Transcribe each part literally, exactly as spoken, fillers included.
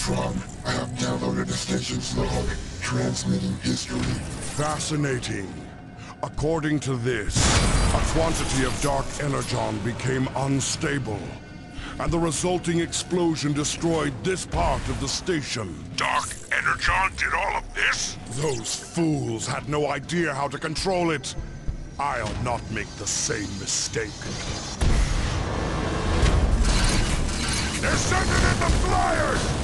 Megatron, I have downloaded the station's log, transmitting history. Fascinating. According to this, a quantity of dark energon became unstable, and the resulting explosion destroyed this part of the station. Dark Energon did all of this? Those fools had no idea how to control it. I'll not make the same mistake. They're sending in the flyers!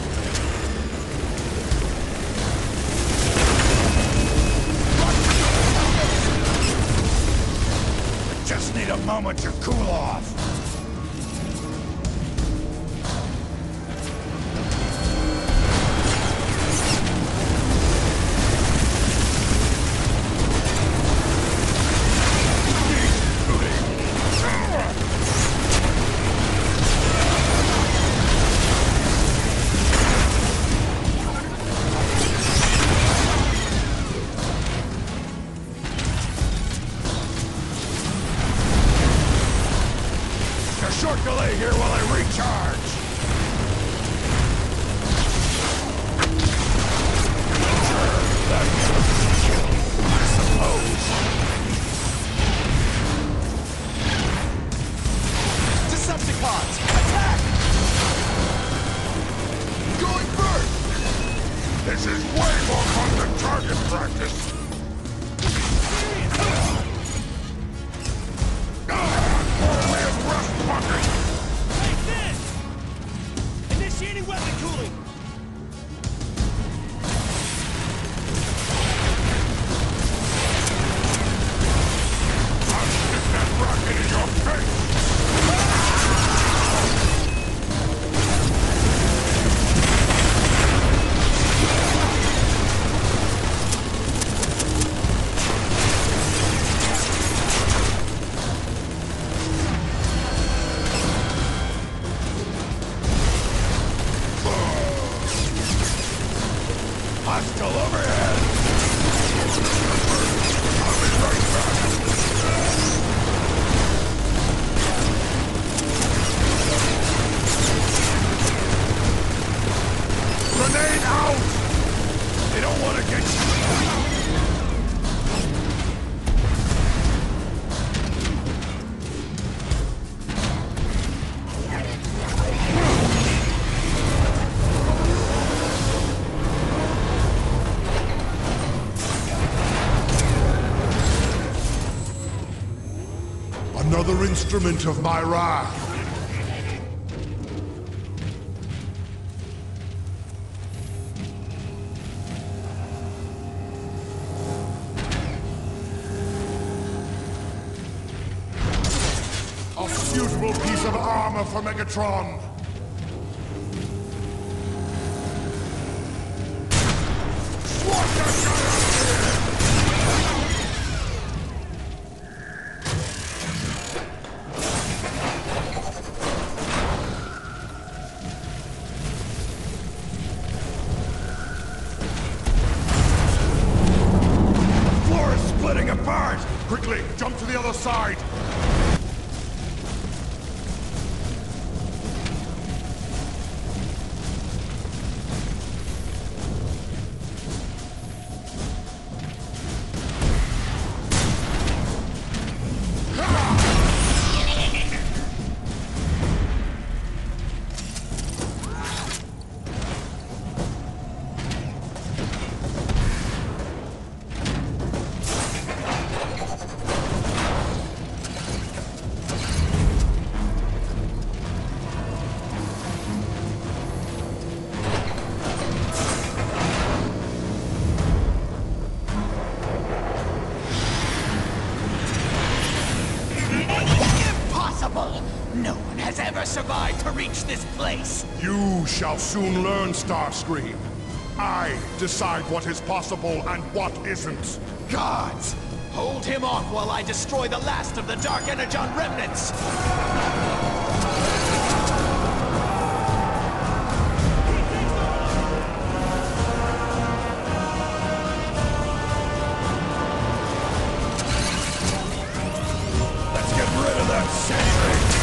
Just need a moment to cool off. Short delay here while I recharge! Sure, that's kill, I suppose. Decepticons, attack! Going first! This is way more fun than target practice! Take this! Initiating weapon cooling! I'll stick that rocket in your face! Hostile overhead! I'll be right back! Grenade out! They don't want to get you! Another instrument of my wrath. A suitable piece of armor for Megatron. What the guy out here? Splitting apart! Quickly, jump to the other side! No one has ever survived to reach this place! You shall soon learn, Starscream. I decide what is possible and what isn't. Gods! Hold him off while I destroy the last of the Dark Energon remnants! Let's get rid of that sentry!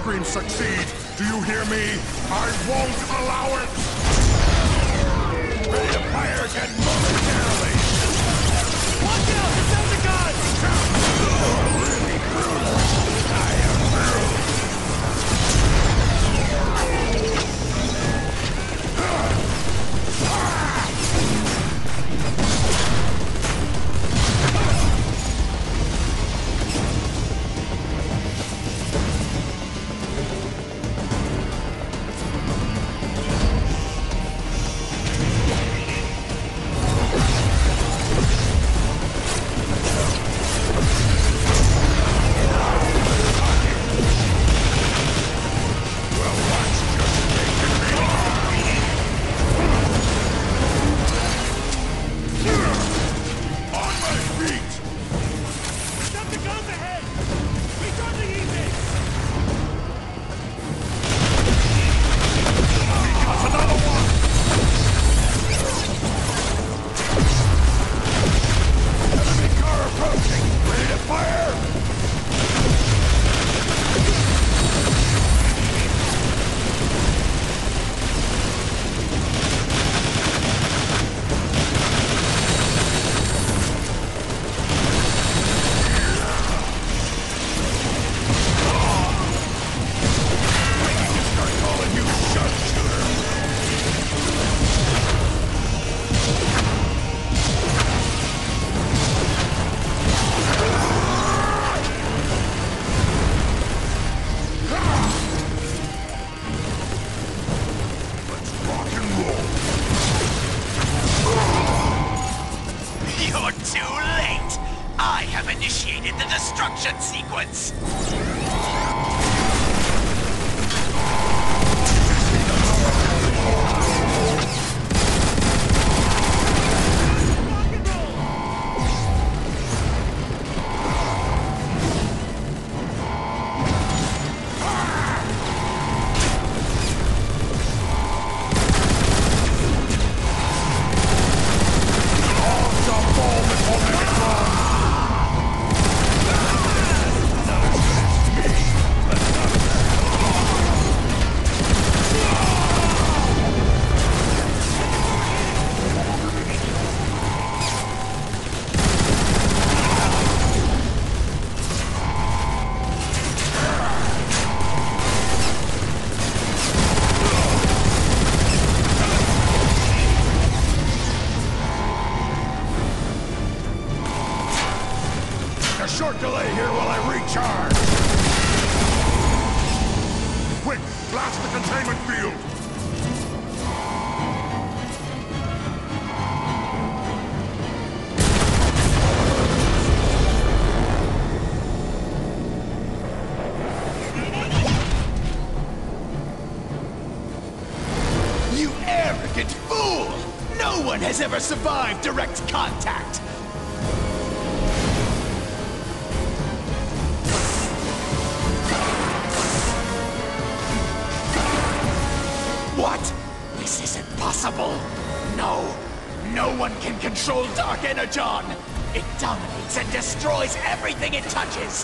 Starscream succeed. Do you hear me? I won't allow it! Ready to fire again momentarily! Watch out! The Decepticons! Really brutal! I am through! Decepticons ahead! Recharging E-Base! That's another one! Enemy car approaching! Ready to fire! Start calling you sharpshooter! Let's rock and roll! You're too late! I have initiated the destruction sequence! Rock and roll! A short delay here while I recharge! Quick, blast the containment field! You arrogant fool! No one has ever survived direct contact! What? This isn't possible! No! No one can control Dark Energon! It dominates and destroys everything it touches!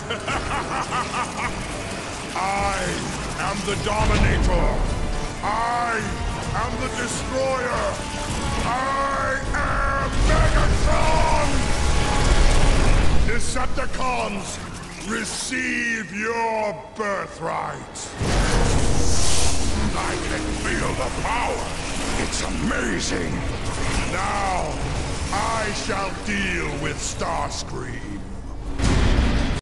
I am the Dominator! I am the Destroyer! I am Megatron! Decepticons, receive your birthright! I can feel the power! It's amazing! Now, I shall deal with Starscream.